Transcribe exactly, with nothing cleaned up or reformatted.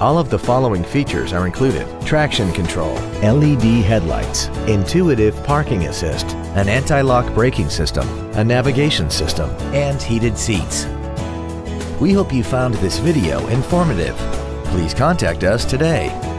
All of the following features are included: traction control, L E D headlights, intuitive parking assist, an anti-lock braking system, a navigation system, and heated seats. We hope you found this video informative. Please contact us today.